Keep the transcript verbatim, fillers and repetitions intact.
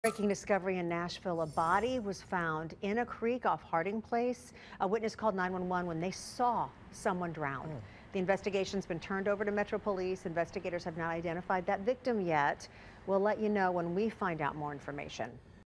Breaking discovery in Nashville. A body was found in a creek off Harding Place. A witness called nine one one when they saw someone drown. Mm. The investigation's been turned over to Metro Police. Investigators have not identified that victim yet. We'll let you know when we find out more information.